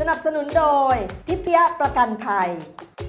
นับสนุนโดยทิพยประกันภัย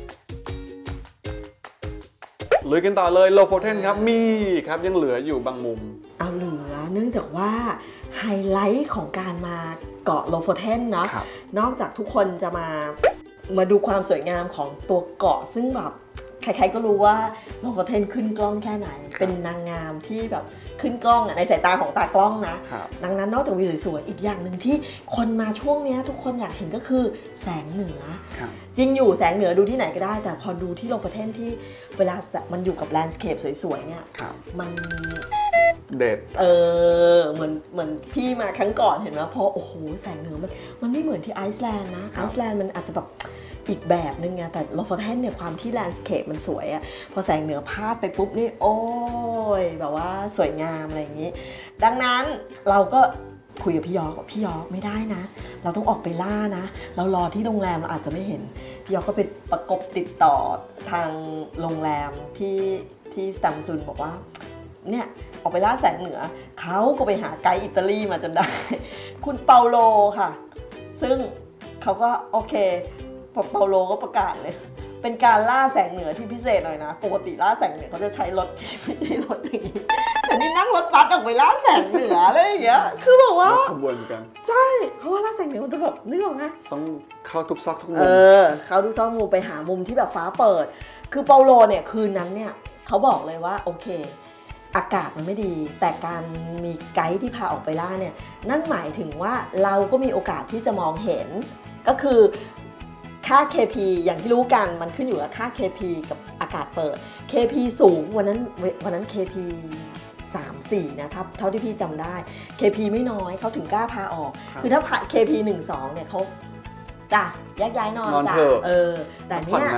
ลุยกันต่อเลยโลโฟเทนครับมีครับยังเหลืออยู่บางมุมเอาเหลือเนื่องจากว่าไฮไลท์ของการมาเกาะโลโฟเทนเนาะนอกจากทุกคนจะมาดูความสวยงามของตัวเกาะซึ่งแบบใครๆก็รู้ว่าโลโฟเทนขึ้นกล้องแค่ไหนเป็นนางงามที่แบบขึ้นกล้องในสายตาของตากล้องนะดังนั้นนอกจากวิวสวยๆอีกอย่างหนึ่งที่คนมาช่วงนี้ทุกคนอยากเห็นก็คือแสงเหนือจริงอยู่แสงเหนือดูที่ไหนก็ได้แต่พอดูที่โลโฟเทนที่เวลามันอยู่กับแลนด์สเคปสวยๆเนี่ยมันเด็ดเหมือนพี่มาครั้งก่อนเห็นไหมเพราะโอ้โหแสงเหนือมันไม่เหมือนที่ไอซ์แลนด์นะไอซ์แลนด์มันอาจจะแบบอีกแบบนึงไงแต่โลโฟเทนเนี่ยความที่แลนด์สเคปมันสวยอะพอแสงเหนือพาดไปปุ๊บนี่โอ้ยแบบว่าสวยงามอะไรอย่างนี้ดังนั้นเราก็คุยกับพี่ยอกพี่ยอกไม่ได้นะเราต้องออกไปล่านะเรารอที่โรงแรมเราอาจจะไม่เห็นพี่ยอกก็ไปประกบติดต่อทางโรงแรมที่สตัมซุนบอกว่าเนี่ยออกไปล่าแสงเหนือเขาก็ไปหาไกด์อิตาลีมาจนได้คุณเปาโลค่ะซึ่งเขาก็โอเคเปาโลก็ประกาศเลยเป็นการล่าแสงเหนือที่พิเศษหน่อยนะปกติล่าแสงเหนือเขาจะใช้รถที่ไม่ใช่รถอย่างนี้แต่นี่นั่งรถบัสออกไปล่าแสงเหนืออะไรอย่างเงี้ยคือแบบว่าขบวนกันใช่เพราะว่าล่าแสงเหนือมันจะแบบนึกออกไหมต้องเข้าทุกซอกทุกมุมเข้าทุกซอกมุมไปหามุมที่แบบฟ้าเปิดคือเปาโลเนี่ยคืนนั้นเนี่ยเขาบอกเลยว่าโอเคอากาศมันไม่ดีแต่การมีไกด์ที่พาออกไปล่าเนี่ยนั่นหมายถึงว่าเราก็มีโอกาสที่จะมองเห็นก็คือค่า KP อย่างที่รู้กันมันขึ้นอยู่กับค่า KP กับอากาศเปิด KP สูงวันนั้น KP 3-4 นะเท่าที่พี่จำได้ KP ไม่น้อยเขาถึงกล้าพาออกคือถ้า KP 1-2 เนี่ยเขาจ้ะแยกย้ายนอนจ้ะแต่เนี้ย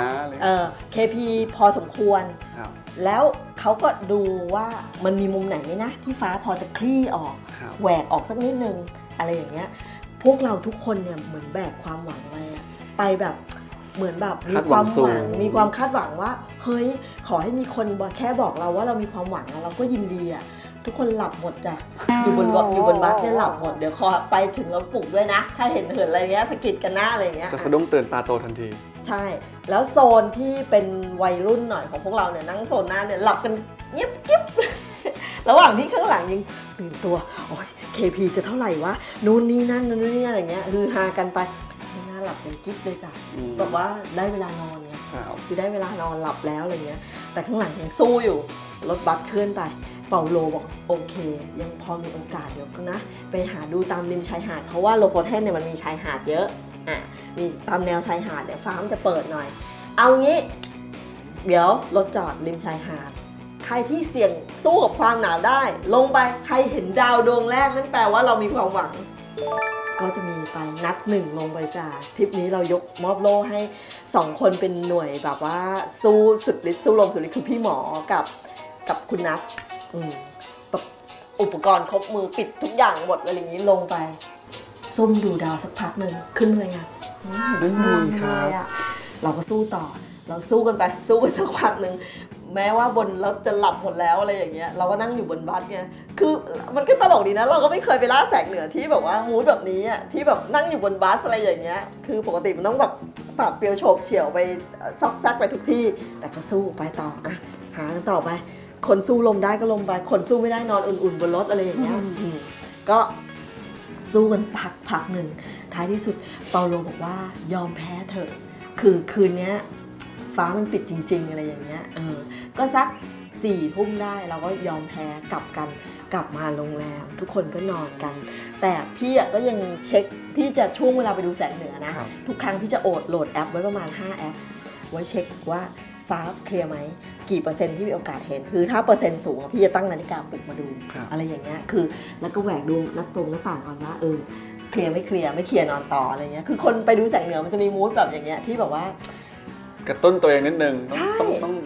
KP พอสมควรแล้วเขาก็ดูว่ามันมีมุมไหนไหมนะที่ฟ้าพอจะคลี่ออกแหวกออกสักนิดนึงอะไรอย่างเงี้ยพวกเราทุกคนเนี่ยเหมือนแบกความหวังไว้ไปแบบเหมือนแบบมีความหวังมีความคาดหวังว่าเฮ้ยขอให้มีคนแค่บอกเราว่าเรามีความหวังแล้วเราก็ยินดีอ่ะทุกคนหลับหมดจ้ะอยู่บนบัสเนี่ยหลับหมดเดี๋ยวขอไปถึงเราปลุกด้วยนะถ้าเห็นอะไรเงี้ยสะกิดกันหน้าอะไรเงี้ยจะสะดุ้งตื่นตาโตทันทีใช่แล้วโซนที่เป็นวัยรุ่นหน่อยของพวกเราเนี่ยนั่งโซนหน้าเนี่ยหลับกันเงียบกิ๊บระหว่างที่ข้างหลังยังตื่นตัวโอ้ย KP จะเท่าไหร่วะนู่นนี่นั่นอะไรเงี้ยคือฮากันไปหน้าหลับกันกิ๊บเลยจ้ะบอกว่าได้เวลานอนไงคือได้เวลานอนหลับแล้วอะไรเงี้ยแต่ข้างหลังยังสู้อยู่รถบัสเคลื่อนไปเปาโลบอกโอเคยังพอมีโอกาสเดี๋ยวนะไปหาดูตามริมชายหาดเพราะว่าโลโฟเทนเนี่ยมันมีชายหาดเยอะมีตามแนวชายหาดเนี่ยฟ้ามันจะเปิดหน่อยเอางี้เดี๋ยวรถจอดริมชายหาดใครที่เสี่ยงสู้กับความหนาวได้ลงไปใครเห็นดาวดวงแรกนั่นแปลว่าเรามีความหวังก็จะมีไปนัด1ลงไปจ้าทริปนี้เรายกมอบโล่ให้2คนเป็นหน่วยแบบว่าสู้สุดฤทธิ์สู้ลมสุดฤทธิ์คือพี่หมอกับคุณนัทอุปกรณ์ครบมือปิดทุกอย่างหมดอะไรอย่างนี้ลงไปซุ่มดูดาวสักพักหนึ่งขึ้นเลยไงเห็นชัดเลยอ่ะเราก็สู้ต่อเราสู้กันไปสู้ไปสักพักหนึ่งแม้ว่าบนเราจะหลับหมดแล้วอะไรอย่างเงี้ยเราก็นั่งอยู่บนบัสไงคือมันก็ตลกดีนะเราก็ไม่เคยไปล่าแสงเหนือที่แบบว่ามูดแบบนี้อ่ะที่แบบนั่งอยู่บนบัสอะไรอย่างเงี้ยคือปกติมันต้องแบบปาดเปรียวโฉบเฉี่ยวไปซอกแซกไปทุกที่แต่ก็สู้ไปต่ออ่ะหากันต่อไปคนสู้ลมได้ก็ลมไปคนสู้ไม่ได้นอนอุ่นๆบนรถอะไรอย่างเงี้ยก็สู้กันพักหนึ่งท้ายที่สุดเปาโลบอกว่ายอมแพ้เถอะคือคืนนี้ฟ้ามันปิดจริงๆอะไรอย่างเงี้ยก็สัก4 ทุ่มได้เราก็ยอมแพ้กลับมาโรงแรมทุกคนก็นอนกันแต่พี่ก็ยังเช็คพี่จะช่วงเวลาไปดูแสงเหนือนะทุกครั้งพี่จะโหลดแอปไว้ประมาณ5แอปไว้เช็คว่าฟ้าเคลียร์ไหมกี่เปอร์เซ็นต์ที่มีโอกาสเห็นคือถ้าเปอร์เซ็นต์สูงพี่จะตั้งนาฬิกาปลุกมาดูอะไรอย่างเงี้ยคือแล้วก็แหวกดูหน้าต่างก่อนว่าเคลียร์ไม่เคลียร์นอนต่ออะไรเงี้ยคือคนไปดูแสงเหนือมันจะมีมูดแบบอย่างเงี้ยที่แบบว่ากระตุ้นตัวเองนิดนึงต้อง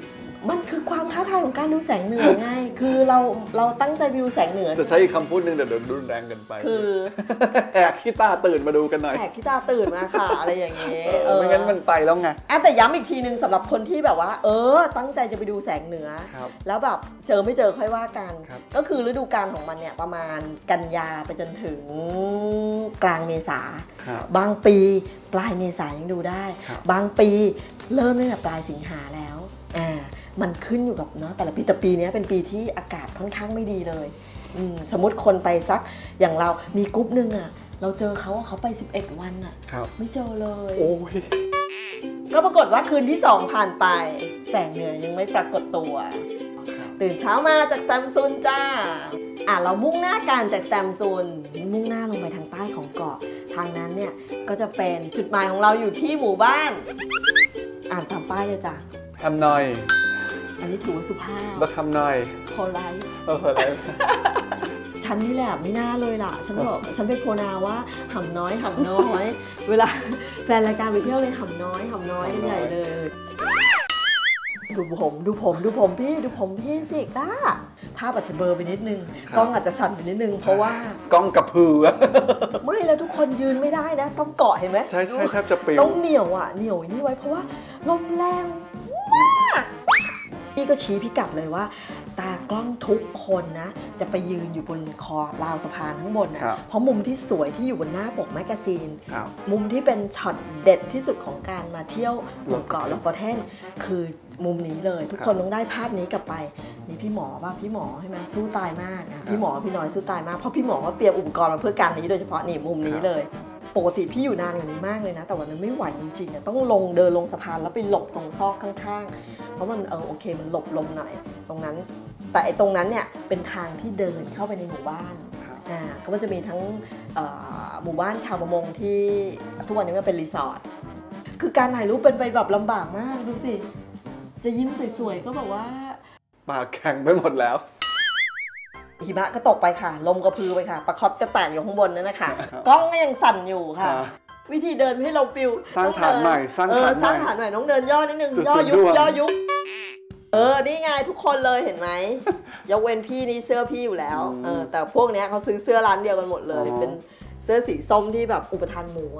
มันคือความท้าทายของการดูแสงเหนือไง คือเราตั้งใจวิวแสงเหนือจะใช้คำพูดหนึ่งเดี๋ยวรุนแรงเกินไปคือแหกขี้ตาตื่นมาดูกันหน่อยแหกขี้ตาตื่นมาค่ะอะไรอย่างเงี้ยไม่งั้นมันไปแล้วไงแต่ย้ำอีกทีนึงสำหรับคนที่แบบว่าตั้งใจจะไปดูแสงเหนือแล้วแบบเจอไม่เจอค่อยว่ากันก็คือฤดูกาลของมันเนี่ยประมาณกันยาไปจนถึงกลางเมษาบางปีปลายเมษายังดูได้บางปีเริ่มตั้งแต่ปลายสิงหาแล้วมันขึ้นอยู่กับเนาะแต่ละปีนี้เป็นปีที่อากาศค่อนข้างไม่ดีเลยสมมติคนไปสักอย่างเรามีกรุ๊ปนึงเราเจอเขาไป11วันไม่เจอเลยโอ้ยก็ปรากฏว่าคืนที่2ผ่านไปแสงเหนือยังไม่ปรากฏตัวตื่นเช้ามาจากแซมซุนจ้าเรามุ่งหน้ากันจากแซมซุนมุ่งหน้าลงไปทางใต้ของเกาะทางนั้นเนี่ยก็จะเป็นจุดหมายของเราอยู่ที่หมู่บ้านอ่านตามป้ายเลยจ้ะทำหน่อยอันนี้ถือว่าสุภาพมาทำหน่อย polite polite ฉันนี่แหละไม่น่าเลยล่ะฉันบอกฉันเป็นโพนาว่าหำน้อยหำน้อยเวลาแฟนรายการไปเที่ยวเลยหำน้อยกันใหญ่เลยดูผมพี่ดูผมพี่สิก้าภาพอาจจะเบลอไปนิดนึงกล้องอาจจะสั่นไปนิดนึงเพราะว่ากล้องกับพือไม่แล้วทุกคนยืนไม่ได้นะต้องเกาะเห็นไหมใช่แทบจะปิวต้องเหนียวนี่ไว้เพราะว่าลมแรงมากพี่ก็ชี้พิกัดเลยว่าตากล้องทุกคนนะจะไปยืนอยู่บนคอราวสะพานข้างบนนะเพราะมุมที่สวยที่อยู่บนหน้าปกแมกกาซีนมุมที่เป็นช็อตเด็ดที่สุดของการมาเที่ยวหมู่เกาะลอฟอร์เทนคือมุมนี้เลยทุกคนต้องได้ภาพนี้กลับไปนี่พี่หมอใช่ไหมสู้ตายมากพี่หมอพี่น้อยสู้ตายมากเพราะพี่หมอเขาเตรียมอุปกรณ์มาเพื่อการนี้โดยเฉพาะนี่มุมนี้เลยปกติพี่อยู่นานกว่านี้มากเลยนะแต่วันนั้นไม่ไหวจริงๆต้องเดินลงสะพานแล้วไปหลบตรงซอกข้างๆเพราะมันโอเคมันหลบลมหน่อยตรงนั้นแต่ตรงนั้นเนี่ยเป็นทางที่เดินเข้าไปในหมู่บ้านก็มันจะมีทั้งหมู่บ้านชาวประมงที่ทุกวันนี้มันเป็นรีสอร์ทคือการถ่ายรูปเป็นไปแบบลำบากมากดูสิจะยิ้มสวยๆก็แบบว่าปากแข็งไปหมดแล้วหิมะก็ตกไปค่ะลมกระพือไปค่ะประคอดก็แตกอยู่ข้างบนนั่นนะคะกล้องก็ยังสั่นอยู่ค่ะวิธีเดินให้เราปิวสร้างฐานใหม่สร้างฐานใหม่ต้องเดินย่อนิดนึงย่อยุบนี่ไงทุกคนเลยเห็นไหมยกเว้นพี่นี่เสื้อพี่อยู่แล้วแต่พวกนี้เขาซื้อเสื้อร้านเดียวกันหมดเลยเป็นเสื้อสีส้มที่แบบอุปทานหมู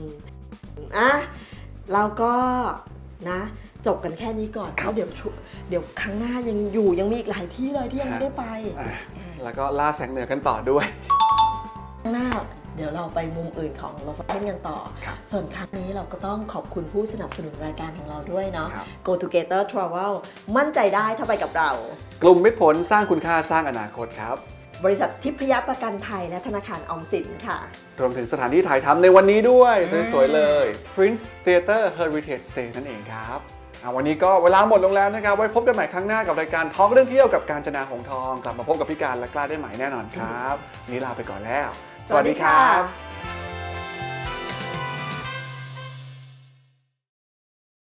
เราก็นะจบกันแค่นี้ก่อนเพราะเดี๋ยวครั้งหน้ายังมีอีกหลายที่เลยที่ยังไม่ได้ไปแล้วก็ล่าแสงเหนือกันต่อด้วยครั้งหน้าเดี๋ยวเราไปมุมอื่นของลอฟอร์เทนกันต่อส่วนครั้งนี้เราก็ต้องขอบคุณผู้สนับสนุนรายการของเราด้วยเนาะ Go Together Travel มั่นใจได้ถ้าไปกับเรากลุ่มมิตรผลสร้างคุณค่าสร้างอนาคตครับบริษัททิพยประกันภัยและธนาคารออมสินค่ะรวมถึงสถานที่ถ่ายทำในวันนี้ด้วยสวยๆเลย Prince Theatre Heritage Stay นั่นเองครับวันนี้ก็เวลาหมดลงแล้วนะครับไว้พบกันใหม่ครั้งหน้ากับรายการทอล์กเรื่องเที่ยวกับกาญจนาหงส์ทองกลับมาพบกับพี่การและกล้าได้ใหม่แน่นอนครับนี่ลาไปก่อนแล้วสวัสดีครับ